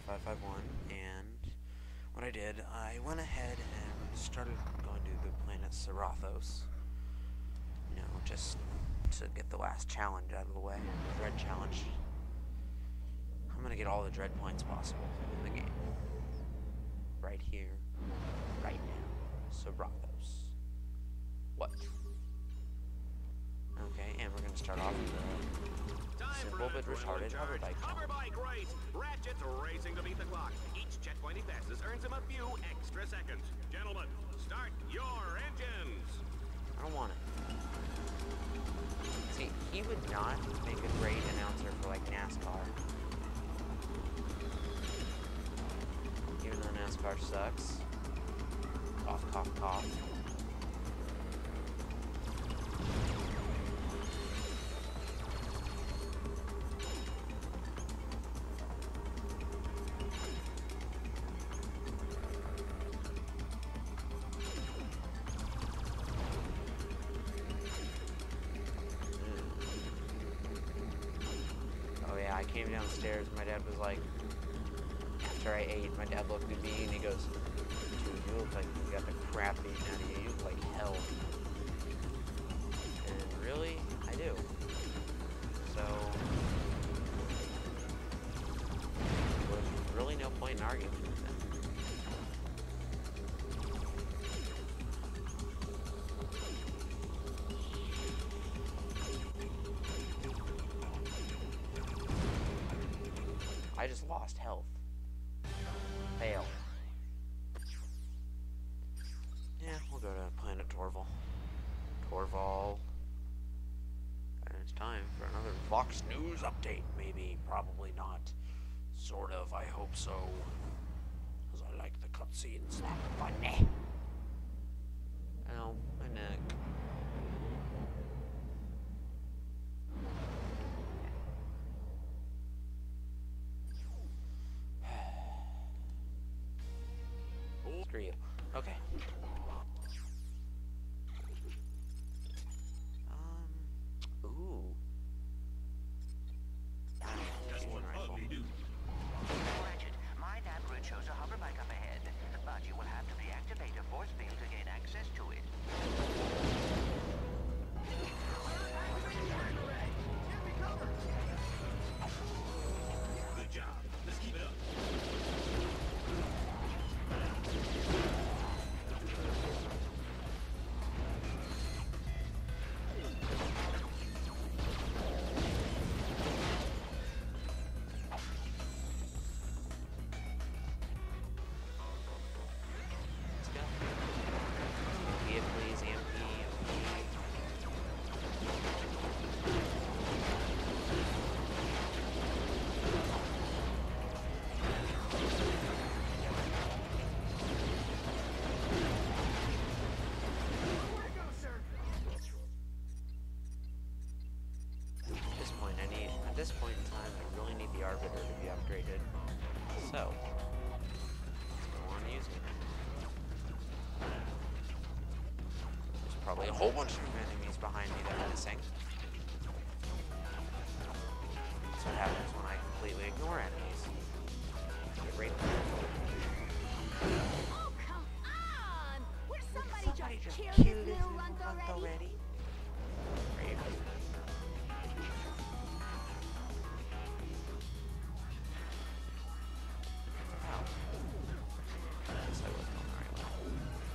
551, and what I did, I went ahead and started going to the planet Serathos, you know, just to get the last challenge out of the way, the Dread Challenge. I'm gonna get all the Dread points possible in the game. Right here, right now. Serathos. What? Okay, and we're gonna start off with a simple but retarded hover bike challenge. Hover bike race! Ratchet's racing to beat the clock. Each checkpoint he passes earns him a few extra seconds. Gentlemen, start your engines! I don't want it. See, he would not make a great announcer for, like, NASCAR. Even though NASCAR sucks. Cough, cough, cough. Oh yeah, I came downstairs, my dad was like, after I ate, my dad looked at me and he goes, dude, you look like you got the crap beaten out of you. You look like hell. And really, I do. So, there's really no point in arguing with him. I just lost health. Fail. Yeah, we'll go to Planet Torval. Torval. And it's time for another Vox News update. Maybe, probably not. Sort of, I hope so. Because I like the cutscenes. They're funny. Ow, my neck. Screw you. Okay. Ooh. Fusion rifle. Ratchet, my nav grid shows a hover bike up ahead, but you will have to deactivate a force field to gain access to it. Good job. Let's keep it up. Let's go. MP it, please. MP. At this point in time, I really need the Arbiter to be upgraded. So, let's go on using it. There's probably a whole bunch of enemies behind me that I'm missing. That's what happens when I completely ignore enemies. Get right Oh, come on! Will somebody just kill kill this this little little runt runt already? already? Great. Wow. I guess I wasn't on the right one.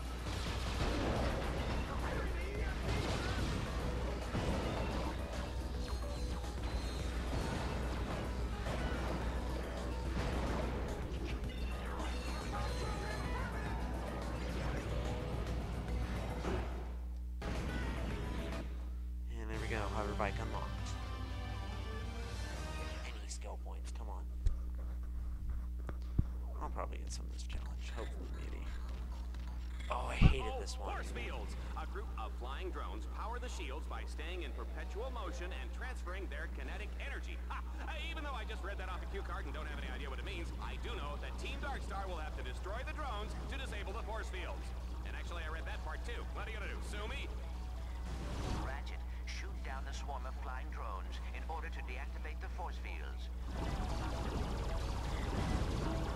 And there we go, hover bike unlocked. Any skill points, come on. I'll probably get some of this challenge, hopefully, maybe. Oh, I hated this one. Force fields. A group of flying drones power the shields by staying in perpetual motion and transferring their kinetic energy. Ha! Even though I just read that off a cue card and don't have any idea what it means, I do know that Team Darkstar will have to destroy the drones to disable the force fields. And actually, I read that part too. What are you gonna do, sue me? Ratchet, shoot down the swarm of flying drones in order to deactivate the force fields.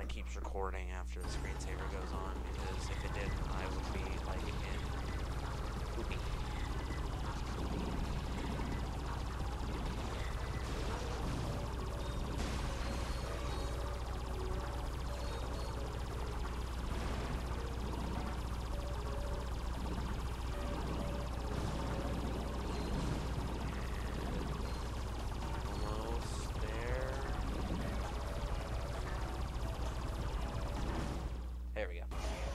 it keeps recording after the screensaver goes on, because if it didn't, I would be like in poopy. There we go.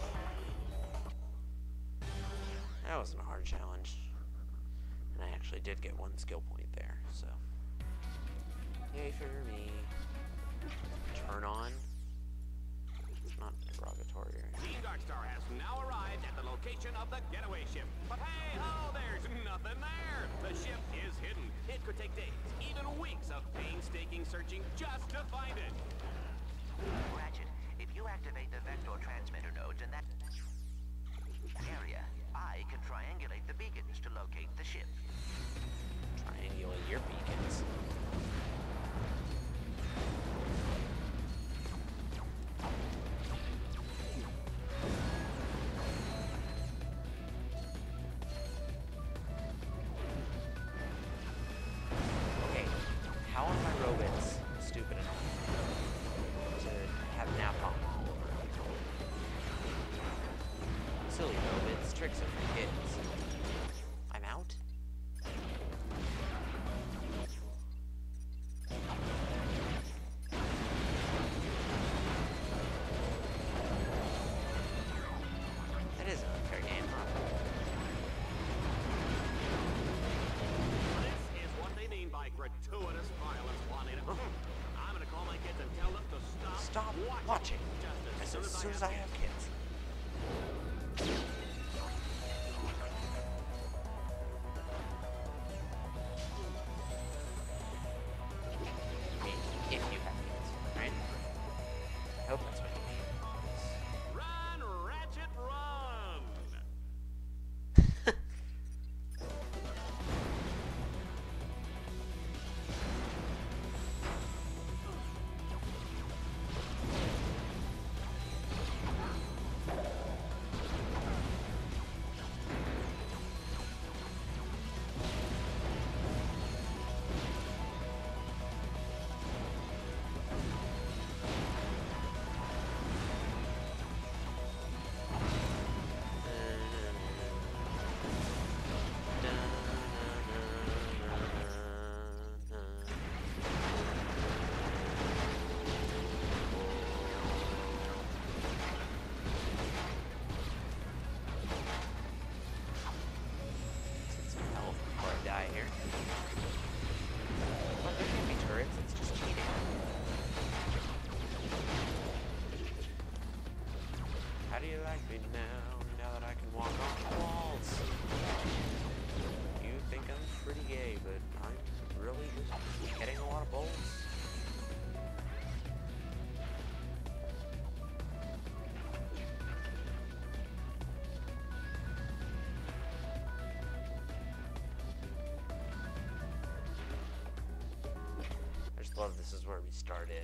That wasn't a hard challenge. And I actually did get 1 skill point there, so. Yay for me. Turn on. It's not derogatory or anything. Team Darkstar has now arrived at the location of the getaway ship. But hey ho, there's nothing there. The ship is hidden. It could take days, even weeks of painstaking searching just to find it. Ratchet, if you activate the vector transmitter nodes in that area, I can triangulate the beacons to locate the ship. Triangulate your beacons. Okay, how are my robots stupid enough to have napalm all over them? Silly robots, tricks are for kids. I'm out? That is an unfair game, huh? This is what they mean by gratuitous violence, Juanita. I'm gonna call my kids and tell them to Stop watching. Just As soon as I have kids. I mean, if you have kids, right? I hope that's what you mean. Run, Ratchet, run! Get some health before I die here. But there can't be turrets, it's just cheating. How do you like me now that I can walk on walls? You think I'm pretty gay, but I'm really just getting a lot of bolts. I just love this is where we started.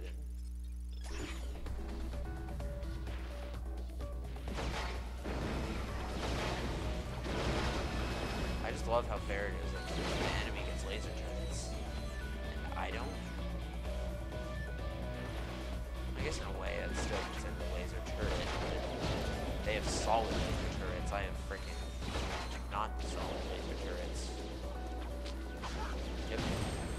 I just love how fair it is that the enemy gets laser turrets, and I don't. I guess in a way that still gets in the laser turret, but they have solid laser turrets. I have freaking not solid laser turrets. Yep.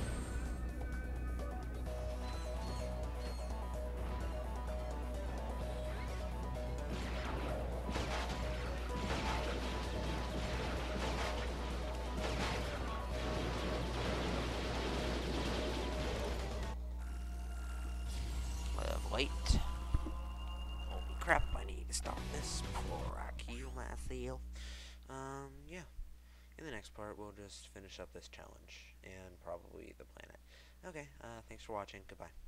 Wait. Holy crap, I need to stop this before I kill myself. Yeah. In the next part, we'll just finish up this challenge, and probably the planet. Okay, thanks for watching, goodbye.